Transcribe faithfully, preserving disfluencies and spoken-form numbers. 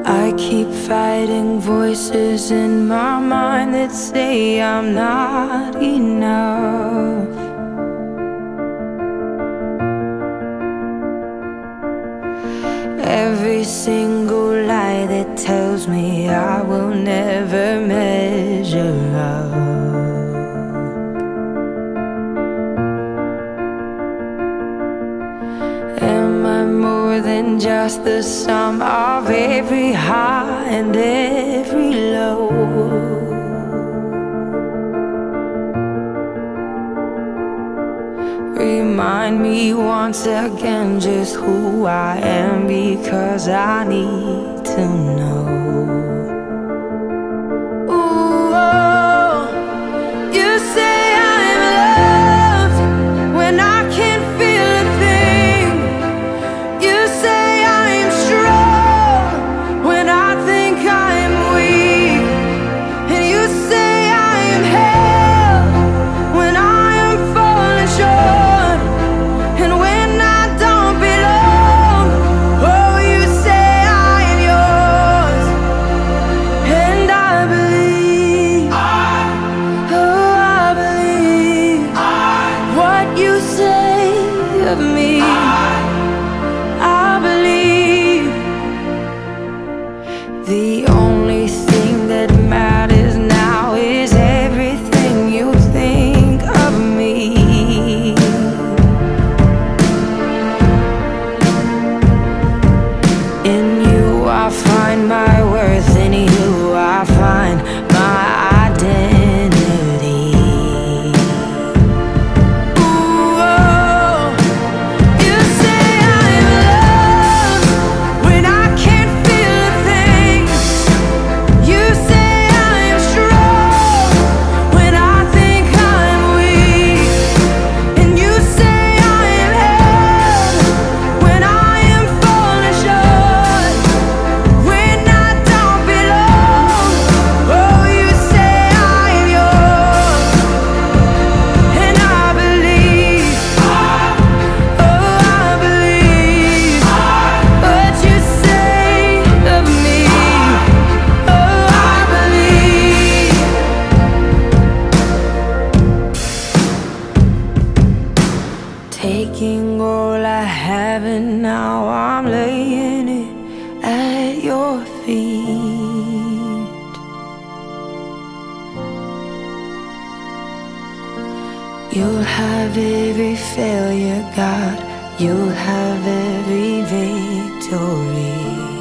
I keep fighting voices in my mind that say I'm not enough. Every single lie that tells me I will never measure up. Am I more than just the sum of every high and every low? Remind me once again just who I am, because I need to know. Ooh, oh, you say I'm loved when I can't feel a thing. You say I'm strong when I think I'm weak. And you say I'm held when I am falling short. And when I don't belong, oh, you say I am yours. And I believe, oh, I believe what you say of me. I believe the only thing that matters now is everything you think of me. In you I find my worth, in you I find my identity. Ooh, oh, you say I'm loved when I can't feel a thing. You say I'm strong when I think I'm weak. And you say I am held when I am falling short. When I don't belong, oh, you say I am yours. And I believe, oh, I believe what you say of me. Oh, I believe. Taking all I have and now I'm laying it at your feet. You'll have every failure, God. You'll have every victory.